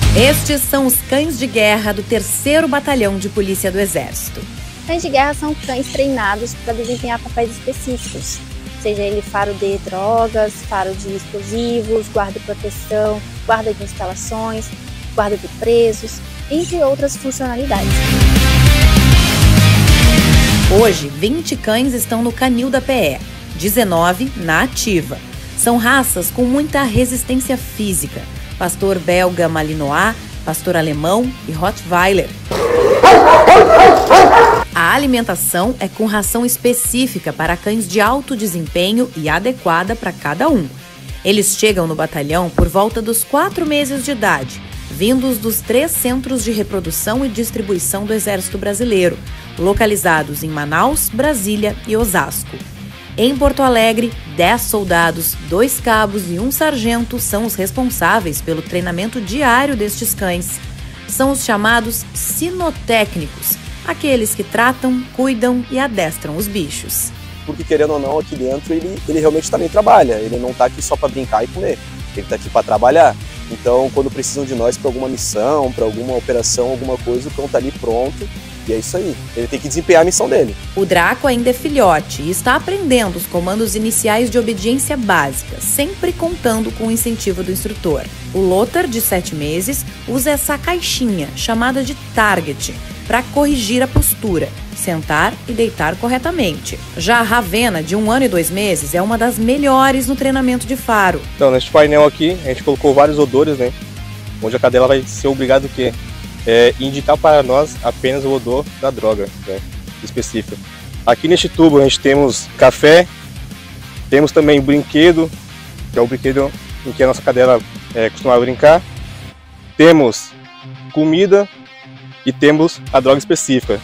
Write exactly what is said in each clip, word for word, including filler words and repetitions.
Estes são os cães de guerra do terceiro Batalhão de Polícia do Exército. Cães de guerra são cães treinados para desempenhar papéis específicos, seja ele faro de drogas, faro de explosivos, guarda e proteção, guarda de instalações, guarda de presos, entre outras funcionalidades. Hoje, vinte cães estão no canil da P E, dezenove na ativa. São raças com muita resistência física: pastor belga malinois, pastor alemão e rottweiler. A alimentação é com ração específica para cães de alto desempenho e adequada para cada um. Eles chegam no batalhão por volta dos quatro meses de idade, vindos dos três centros de reprodução e distribuição do Exército Brasileiro, localizados em Manaus, Brasília e Osasco. Em Porto Alegre, dez soldados, dois cabos e um sargento são os responsáveis pelo treinamento diário destes cães. São os chamados sinotécnicos, aqueles que tratam, cuidam e adestram os bichos. Porque, querendo ou não, aqui dentro ele, ele realmente também trabalha. Ele não está aqui só para brincar e comer, ele está aqui para trabalhar. Então, quando precisam de nós para alguma missão, para alguma operação, alguma coisa, o cão está ali pronto. E é isso aí, ele tem que desempenhar a missão dele. O Draco ainda é filhote e está aprendendo os comandos iniciais de obediência básica, sempre contando com o incentivo do instrutor. O Lothar, de sete meses, usa essa caixinha, chamada de target, para corrigir a postura, sentar e deitar corretamente. Já a Ravenna, de um ano e dois meses, é uma das melhores no treinamento de faro. Então, neste painel aqui, a gente colocou vários odores, né? Onde a cadela vai ser obrigada o quê? É, indicar para nós apenas o odor da droga, né, específica. Aqui neste tubo a gente temos café, temos também o brinquedo, que é o brinquedo em que a nossa cadela é, costumava brincar, temos comida e temos a droga específica.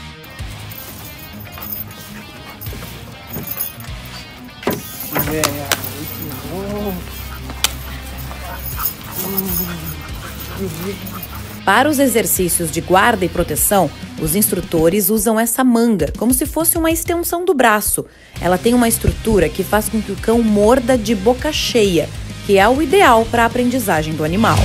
Para os exercícios de guarda e proteção, os instrutores usam essa manga, como se fosse uma extensão do braço. Ela tem uma estrutura que faz com que o cão morda de boca cheia, que é o ideal para a aprendizagem do animal.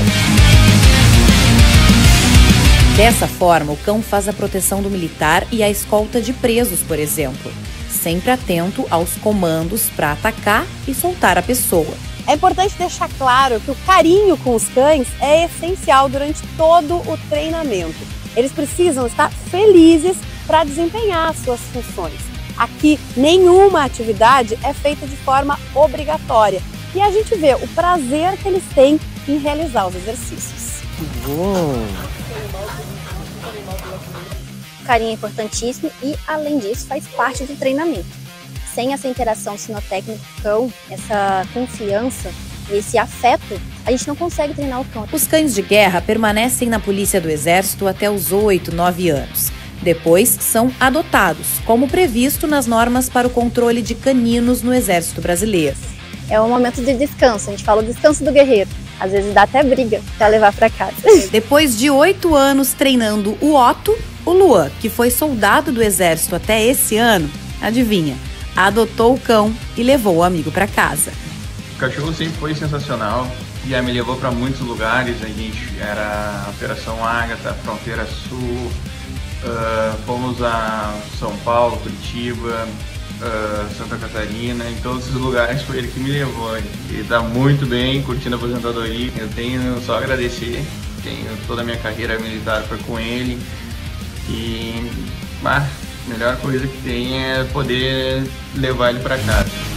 Dessa forma, o cão faz a proteção do militar e a escolta de presos, por exemplo, sempre atento aos comandos para atacar e soltar a pessoa. É importante deixar claro que o carinho com os cães é essencial durante todo o treinamento. Eles precisam estar felizes para desempenhar as suas funções. Aqui, nenhuma atividade é feita de forma obrigatória e a gente vê o prazer que eles têm em realizar os exercícios. O carinho é importantíssimo e, além disso, faz parte do treinamento. Sem essa interação sinotécnico-cão, essa confiança e esse afeto, a gente não consegue treinar o cão. Os cães de guerra permanecem na Polícia do Exército até os oito, nove anos. Depois, são adotados, como previsto nas normas para o controle de caninos no Exército Brasileiro. É um momento de descanso, a gente fala o descanso do guerreiro. Às vezes dá até briga para levar para casa. Depois de oito anos treinando o Otto, o Luan, que foi soldado do Exército até esse ano, adivinha? Adotou o cão e levou o amigo para casa. O cachorro sempre foi sensacional e me levou para muitos lugares. A gente era Operação Ágata, Fronteira Sul, uh, fomos a São Paulo, Curitiba, uh, Santa Catarina. Em todos esses lugares foi ele que me levou. Ele está muito bem, curtindo a aposentadoria. Eu tenho só a agradecer. Tenho toda a minha carreira militar foi com ele e ah, a melhor coisa que tem é poder levar ele para casa.